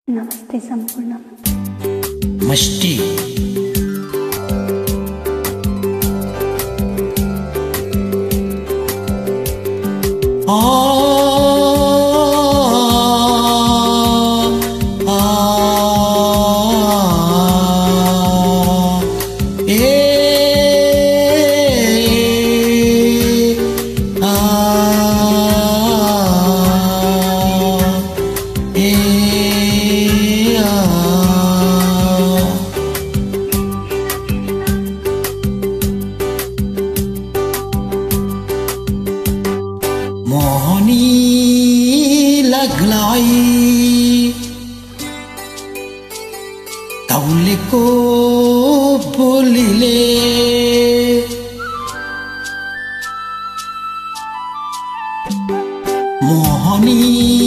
नमस्ते सम्पूर्ण मस्ती mohani laglai kauleko bolile mohani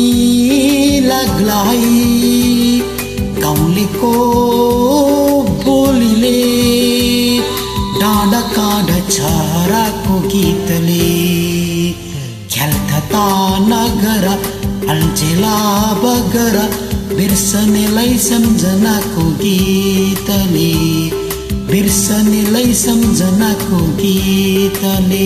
laglai kauleko bolile डाँडा काँडा छाराको गीतले ख्याल्थता नगर अल्झेला बगर बिर्सनेलाई सम्झनाको गीतले बिर्सनेलाई सम्झनाको गीतले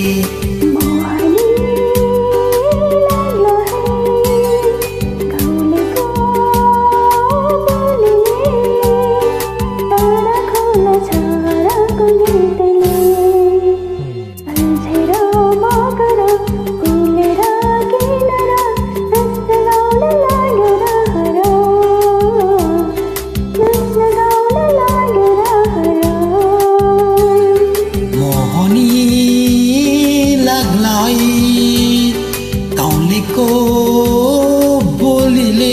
को बोलिले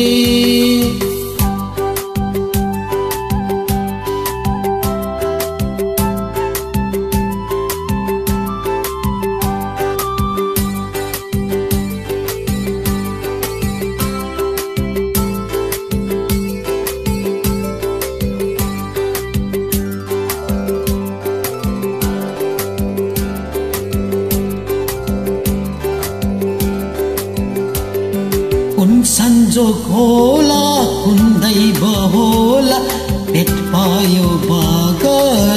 कुन संजोग होला कुन दैव होला भेट पायो बगर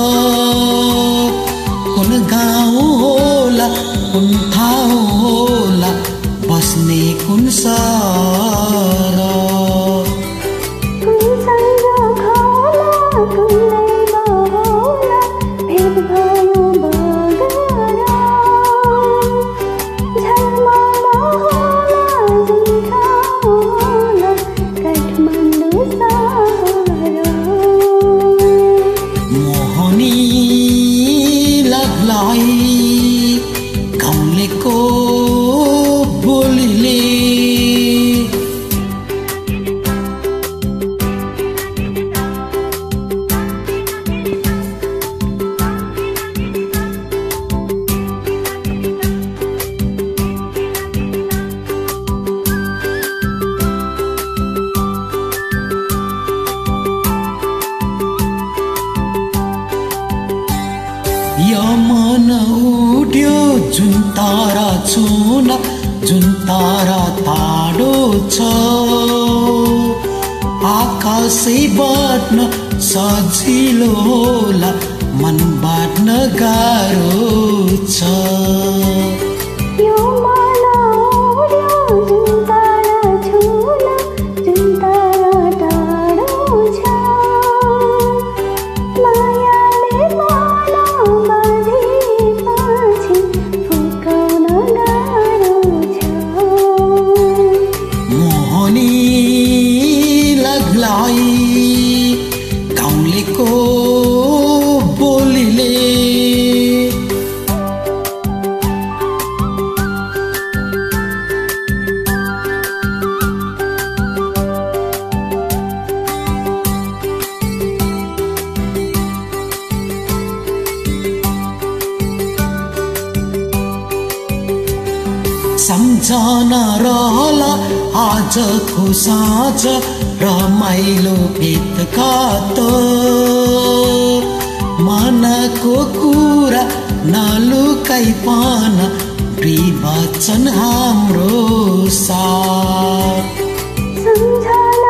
कुन गाउँ होला कुन ठाउँ होला बस्ने कुन सहर गाउँलेको बोलिले यो मन उड्यो जुन तारा छुन जुन तारा टाढो छ आकाशै बाट्न सजिलो होला मन बाट्न गाह्रो छ गाउँलेको बोलिले सम्झना रहला आजको साँझ रमाइलो भेटघाट मनको कुरा नलुकाई पान वचन हाम्रो साथ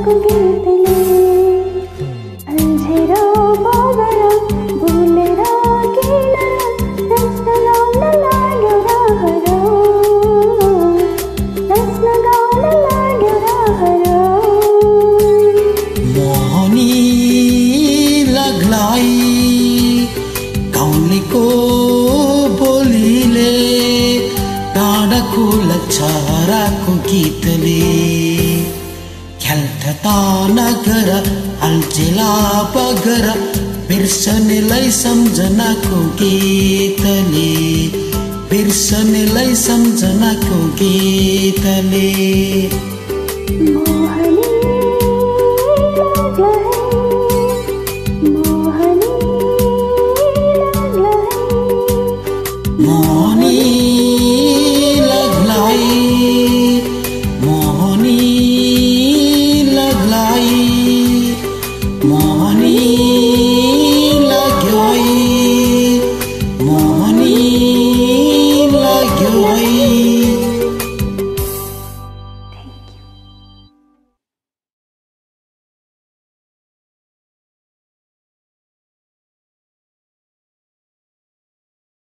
गीतले अल्झेर बगर बोलेर किन नाच्न गाउन लाग्यो रहर नाच्न गाउन लाग्यो रहर मोहनी लग्लाई गाउँलेको बोलीले डाँडाको लछाराको गीतले ख्याल्ठता नगर अल्झेला बगर बिर्सनेलाई सम्झनाको गीतले बिर्सनेलाई सम्झनाको गीतले मोहनी